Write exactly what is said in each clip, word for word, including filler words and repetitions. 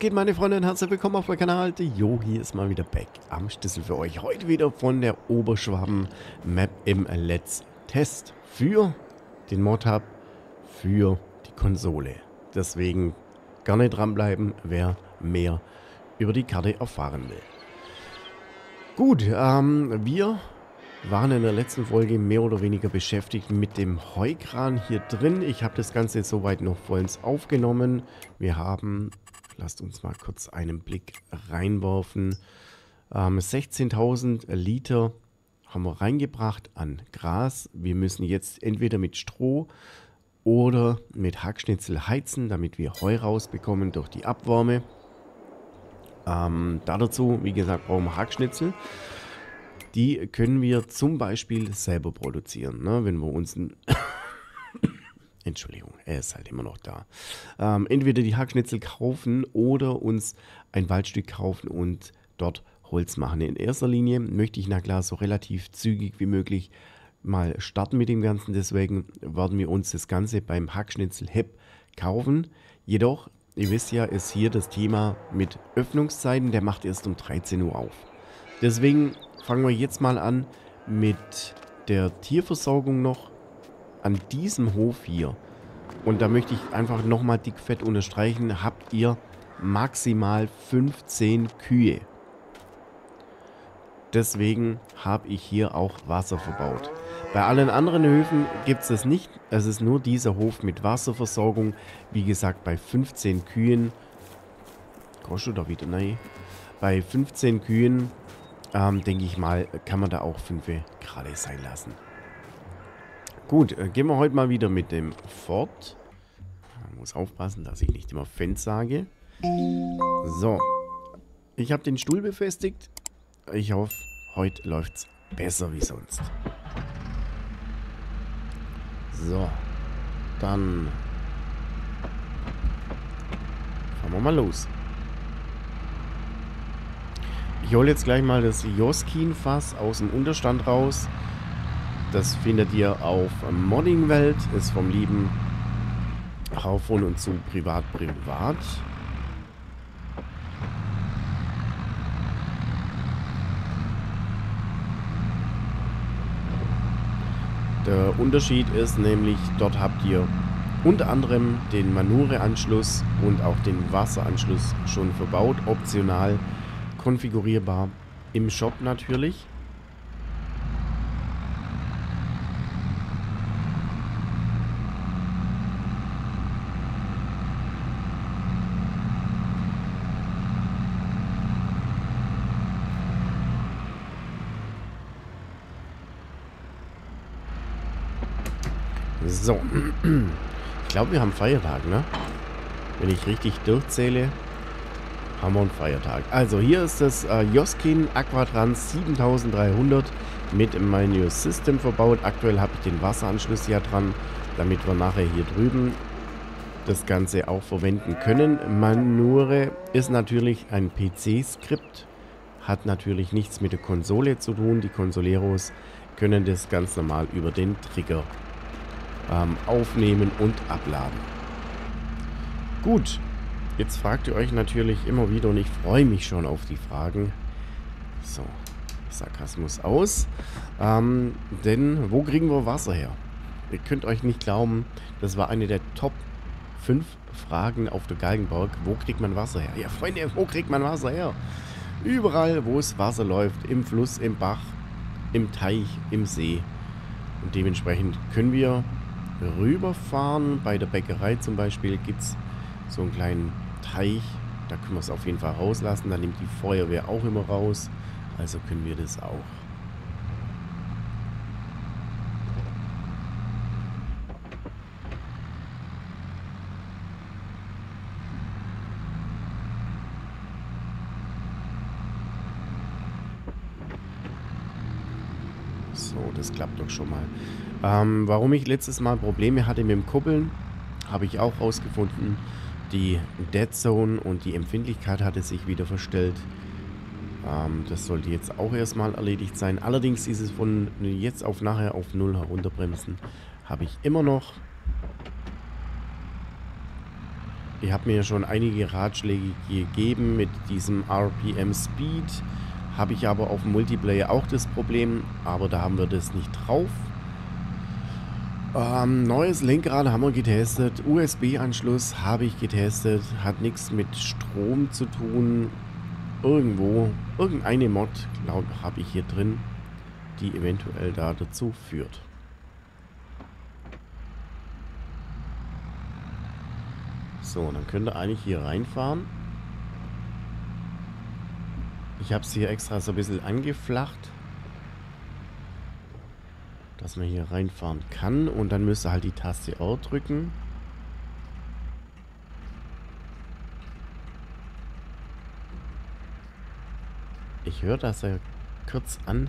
geht, meine Freunde, und herzlich willkommen auf meinem Kanal. Der Yogi ist mal wieder back am Stissel für euch. Heute wieder von der Oberschwaben-Map im Let's Test für den Mod-Hub, für die Konsole. Deswegen gerne dranbleiben, wer mehr über die Karte erfahren will. Gut, ähm, wir waren in der letzten Folge mehr oder weniger beschäftigt mit dem Heukran hier drin. Ich habe das Ganze jetzt soweit noch vollends aufgenommen. Wir haben, lasst uns mal kurz einen Blick reinwerfen, ähm, sechzehntausend Liter haben wir reingebracht an Gras. Wir müssen jetzt entweder mit Stroh oder mit Hackschnitzel heizen, damit wir Heu rausbekommen durch die Abwärme. Ähm, da dazu, wie gesagt, brauchen wir Hackschnitzel. Die können wir zum Beispiel selber produzieren, ne? Wenn wir uns ein Entschuldigung, er ist halt immer noch da. Ähm, entweder die Hackschnitzel kaufen oder uns ein Waldstück kaufen und dort Holz machen. In erster Linie möchte ich, na klar, so relativ zügig wie möglich mal starten mit dem Ganzen. Deswegen werden wir uns das Ganze beim Hackschnitzel-Hub kaufen. Jedoch, ihr wisst ja, ist hier das Thema mit Öffnungszeiten. Der macht erst um dreizehn Uhr auf. Deswegen fangen wir jetzt mal an mit der Tierversorgung noch an diesem Hof hier. Und da möchte ich einfach nochmal dickfett unterstreichen, habt ihr maximal fünfzehn Kühe. Deswegen habe ich hier auch Wasser verbaut. Bei allen anderen Höfen gibt es das nicht. Es ist nur dieser Hof mit Wasserversorgung. Wie gesagt, bei fünfzehn Kühen. Kostet da wieder? Nein. Bei fünfzehn Kühen Ähm, denke ich mal, kann man da auch fünf gerade sein lassen. Gut, äh, gehen wir heute mal wieder mit dem Ford. Man muss aufpassen, dass ich nicht immer Fans sage. So. Ich habe den Stuhl befestigt. Ich hoffe, heute läuft es besser wie sonst. So. Dann fahren wir mal los. Ich hole jetzt gleich mal das Joskin-Fass aus dem Unterstand raus. Das findet ihr auf Modding-Welt. Ist vom lieben Haufon und zu Privat Privat. Der Unterschied ist nämlich, dort habt ihr unter anderem den Manure-Anschluss und auch den Wasseranschluss schon verbaut, optional konfigurierbar im Shop natürlich. So. Ich glaube, wir haben Feiertag, ne? Wenn ich richtig durchzähle, haben wir einen Feiertag. Also hier ist das äh, Joskin Aquatrans siebentausenddreihundert mit meinem System verbaut. Aktuell habe ich den Wasseranschluss ja dran, damit wir nachher hier drüben das Ganze auch verwenden können. Manure ist natürlich ein P C-Skript, hat natürlich nichts mit der Konsole zu tun. Die Consoleros können das ganz normal über den Trigger ähm, aufnehmen und abladen. Gut. Jetzt fragt ihr euch natürlich immer wieder und ich freue mich schon auf die Fragen. So, Sarkasmus aus. Ähm, denn wo kriegen wir Wasser her? Ihr könnt euch nicht glauben, das war eine der Top fünf Fragen auf der Galgenberg. Wo kriegt man Wasser her? Ja, Freunde, wo kriegt man Wasser her? Überall, wo es Wasser läuft. Im Fluss, im Bach, im Teich, im See. Und dementsprechend können wir rüberfahren. Bei der Bäckerei zum Beispiel gibt es so einen kleinen Teich, da können wir es auf jeden Fall rauslassen. Da nimmt die Feuerwehr auch immer raus. Also können wir das auch. So, das klappt doch schon mal. Ähm, warum ich letztes Mal Probleme hatte mit dem Kuppeln, habe ich auch rausgefunden. Die Dead Zone und die Empfindlichkeit hatte sich wieder verstellt. Ähm, das sollte jetzt auch erstmal erledigt sein. Allerdings dieses von jetzt auf nachher auf null herunterbremsen habe ich immer noch. Ich habe mir ja schon einige Ratschläge gegeben mit diesem R P M Speed. Habe ich aber auf dem Multiplayer auch das Problem, aber da haben wir das nicht drauf. Ähm, neues Lenkrad haben wir getestet. U S B-Anschluss habe ich getestet. Hat nichts mit Strom zu tun. Irgendwo, irgendeine Mod, glaube ich, habe ich hier drin, die eventuell da dazu führt. So, dann könnt ihr eigentlich hier reinfahren. Ich habe es hier extra so ein bisschen angeflacht, dass man hier reinfahren kann. Und dann müsst ihr halt die Taste R drücken. Ich höre, dass er kurz an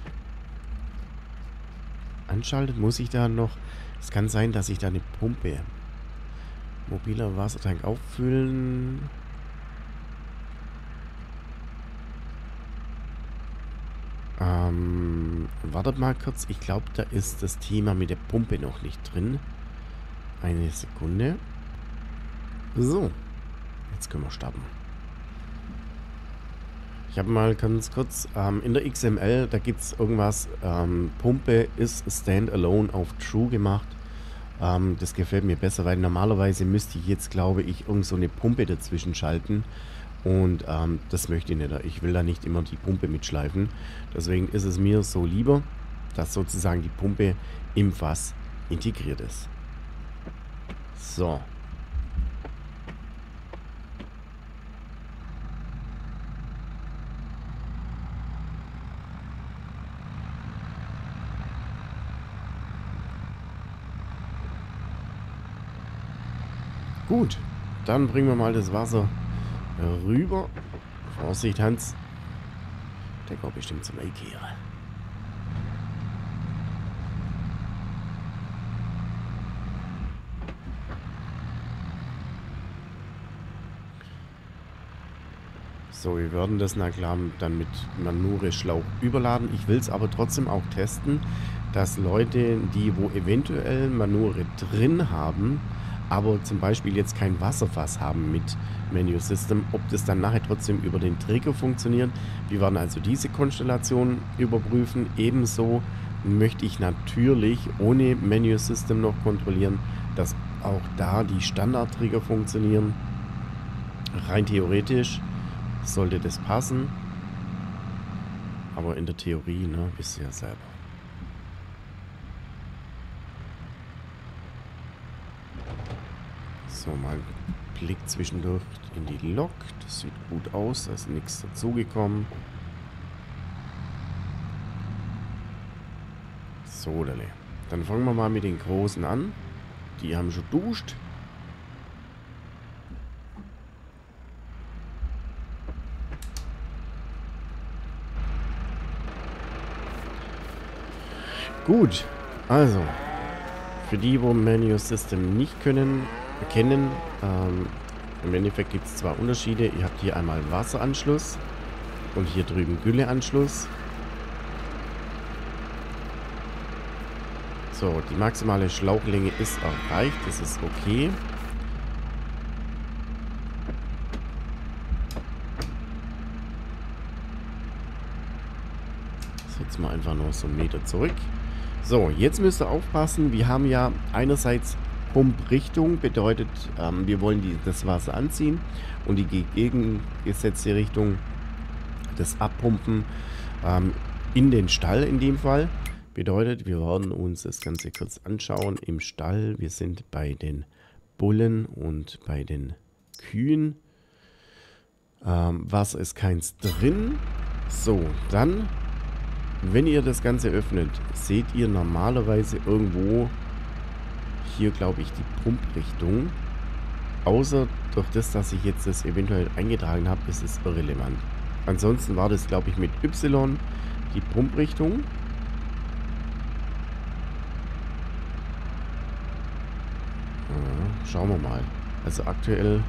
anschaltet. Muss ich da noch... Es kann sein, dass ich da eine Pumpe... Mobiler Wassertank auffüllen. Ähm, wartet mal kurz. Ich glaube, da ist das Thema mit der Pumpe noch nicht drin. Eine Sekunde. So. Jetzt können wir starten. Ich habe mal ganz kurz ähm, in der X M L, da gibt es irgendwas, ähm, Pumpe ist Standalone auf True gemacht. Ähm, das gefällt mir besser, weil normalerweise müsste ich jetzt, glaube ich, irgend so eine Pumpe dazwischen schalten. Und ähm, das möchte ich nicht. Ich will da nicht immer die Pumpe mitschleifen. Deswegen ist es mir so lieber, dass sozusagen die Pumpe im Fass integriert ist. So. Gut, dann bringen wir mal das Wasser rüber. Vorsicht, Hans. Der kommt bestimmt zum Ikea. So, wir werden das na klar dann mit Manure-Schlauch überladen. Ich will es aber trotzdem auch testen, dass Leute, die wo eventuell Manure drin haben, aber zum Beispiel jetzt kein Wasserfass haben mit Menu System, ob das dann nachher trotzdem über den Trigger funktioniert. Wir werden also diese Konstellation überprüfen. Ebenso möchte ich natürlich ohne Menu System noch kontrollieren, dass auch da die Standard-Trigger funktionieren. Rein theoretisch sollte das passen. Aber in der Theorie, ne, wisst ihr ja selber. So, mal einen Blick zwischendurch in die Lok. Das sieht gut aus, da ist nichts dazugekommen. So, dann fangen wir mal mit den Großen an. Die haben schon duscht. Gut, also für die, wo Menu System nicht können, kennen, ähm, im Endeffekt gibt es zwei Unterschiede. Ihr habt hier einmal Wasseranschluss und hier drüben Gülleanschluss. So, die maximale Schlauchlänge ist erreicht, das ist okay. Setzen wir einfach noch so einen Meter zurück. So, jetzt müsst ihr aufpassen, wir haben ja einerseits Pumprichtung, bedeutet, ähm, wir wollen die, das Wasser anziehen und die gegengesetzte Richtung, das Abpumpen ähm, in den Stall in dem Fall. Bedeutet, wir werden uns das Ganze kurz anschauen im Stall. Wir sind bei den Bullen und bei den Kühen. Ähm, Wasser ist keins drin. So, dann, wenn ihr das Ganze öffnet, seht ihr normalerweise irgendwo hier, glaube ich, die Pumprichtung. Außer durch das, dass ich jetzt das eventuell eingetragen habe, ist es irrelevant. Ansonsten war das, glaube ich, mit Y die Pumprichtung. Ja, schauen wir mal. Also aktuell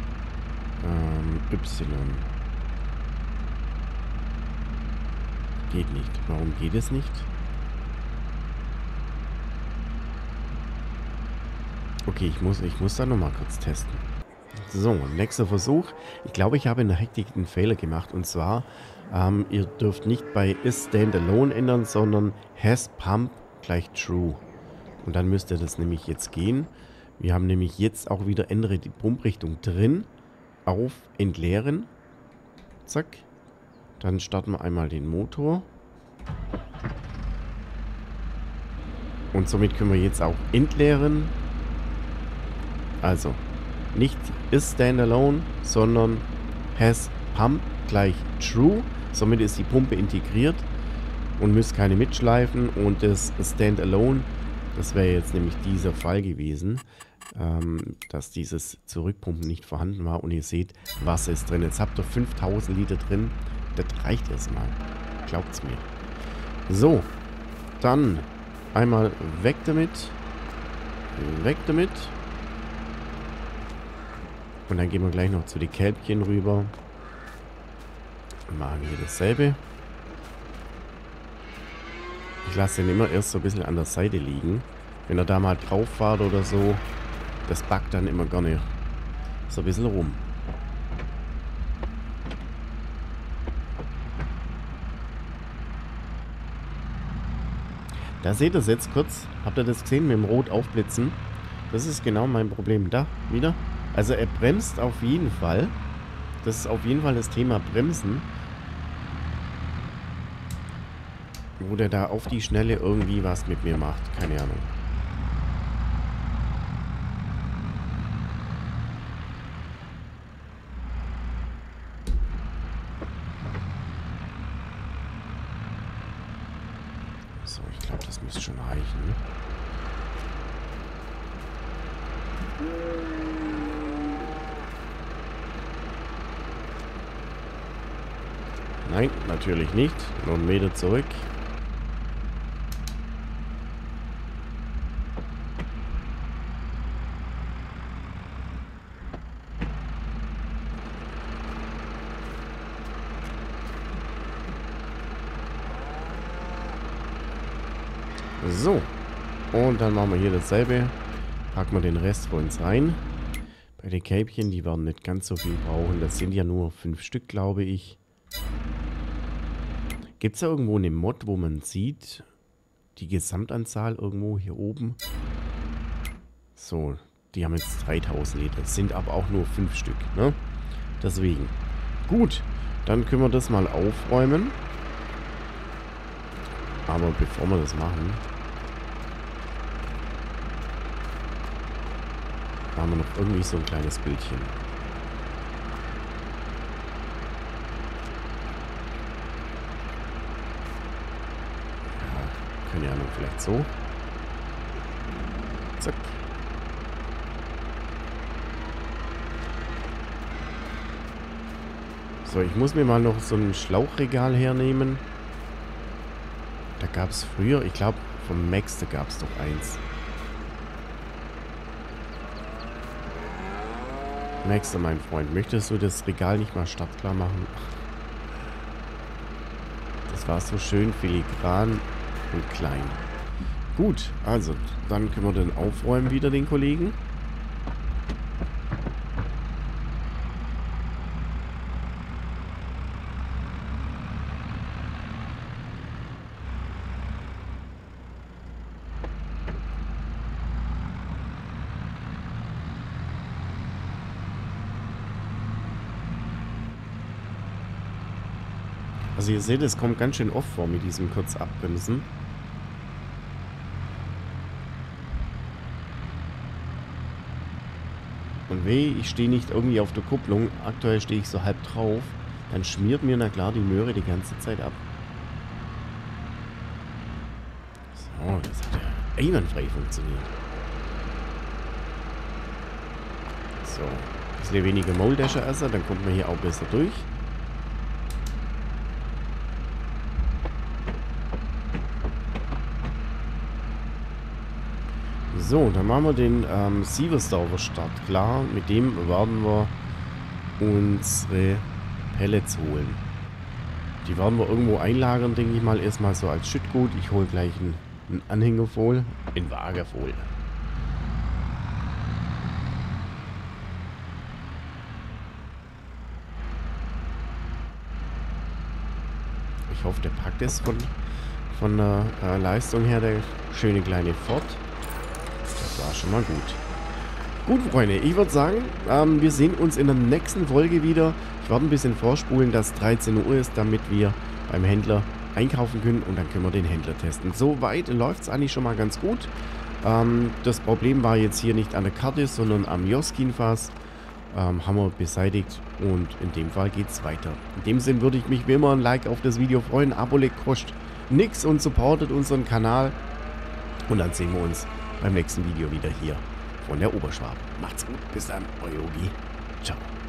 ähm, Y. Geht nicht. Warum geht es nicht? Okay, ich muss, ich muss da nochmal kurz testen. So, nächster Versuch. Ich glaube, ich habe in der Hektik einen Fehler gemacht. Und zwar, ähm, ihr dürft nicht bei is standalone ändern, sondern has pump gleich true. Und dann müsste das nämlich jetzt gehen. Wir haben nämlich jetzt auch wieder ändere die Pumprichtung drin. Auf entleeren. Zack. Dann starten wir einmal den Motor. Und somit können wir jetzt auch entleeren. Also, nicht is standalone, sondern has pump gleich true. Somit ist die Pumpe integriert und müsst keine mitschleifen. Und das standalone, das wäre jetzt nämlich dieser Fall gewesen, ähm, dass dieses Zurückpumpen nicht vorhanden war. Und ihr seht, Wasser ist drin. Jetzt habt ihr fünftausend Liter drin. Das reicht erstmal. Glaubt's mir. So, dann einmal weg damit. Weg damit. Und dann gehen wir gleich noch zu den Kälbchen rüber. Und machen hier dasselbe. Ich lasse den immer erst so ein bisschen an der Seite liegen. Wenn er da mal drauf fährt oder so, das backt dann immer gerne so ein bisschen rum. Da seht ihr es jetzt kurz. Habt ihr das gesehen mit dem Rot aufblitzen? Das ist genau mein Problem. Da, wieder. Also er bremst auf jeden Fall. Das ist auf jeden Fall das Thema Bremsen. Wo der da auf die Schnelle irgendwie was mit mir macht. Keine Ahnung. So, ich glaube, das müsste schon reichen. Ne? Nein, natürlich nicht. Noch einen Meter zurück. So. Und dann machen wir hier dasselbe. Packen wir den Rest vor uns rein. Bei den Kälbchen, die werden nicht ganz so viel brauchen. Das sind ja nur fünf Stück, glaube ich. Gibt es da irgendwo eine Mod, wo man sieht, die Gesamtanzahl irgendwo hier oben? So, die haben jetzt dreitausend Liter. Sind aber auch nur fünf Stück, ne? Deswegen. Gut, dann können wir das mal aufräumen. Aber bevor wir das machen, haben wir noch irgendwie so ein kleines Bildchen. Keine Ahnung, vielleicht so. Zack. So, ich muss mir mal noch so ein Schlauchregal hernehmen. Da gab es früher, ich glaube, vom Max, da gab es doch eins. Max, mein Freund, möchtest du das Regal nicht mal startklar machen? Das war so schön filigran und klein. Gut, also, dann können wir den aufräumen wieder, den Kollegen. Also ihr seht, es kommt ganz schön oft vor mit diesem kurz abbremsen. Und weh, ich stehe nicht irgendwie auf der Kupplung. Aktuell stehe ich so halb drauf. Dann schmiert mir na klar die Möhre die ganze Zeit ab. So, das hat ja einwandfrei funktioniert. So, ein bisschen weniger Maultasche essen, dann kommt man hier auch besser durch. So, dann machen wir den ähm, Sieversdorfer-Start klar. Mit dem werden wir unsere Pellets holen. Die werden wir irgendwo einlagern, denke ich mal. Erstmal so als Schüttgut. Ich hole gleich einen, einen Anhänger voll. In Waage voll. Ich hoffe, der packt es von, von der äh, Leistung her, der schöne kleine Ford. Das war schon mal gut. Gut, Freunde, ich würde sagen, ähm, wir sehen uns in der nächsten Folge wieder. Ich werde ein bisschen vorspulen, dass dreizehn Uhr ist, damit wir beim Händler einkaufen können und dann können wir den Händler testen. Soweit läuft es eigentlich schon mal ganz gut. Ähm, das Problem war jetzt hier nicht an der Karte, sondern am Joskin-Fass. Ähm, haben wir beseitigt und in dem Fall geht es weiter. In dem Sinn würde ich mich wie immer ein Like auf das Video freuen. Abo kostet nix und supportet unseren Kanal. Und dann sehen wir uns beim nächsten Video wieder hier von der Oberschwaben. Macht's gut, bis dann, euer Yogi. Ciao.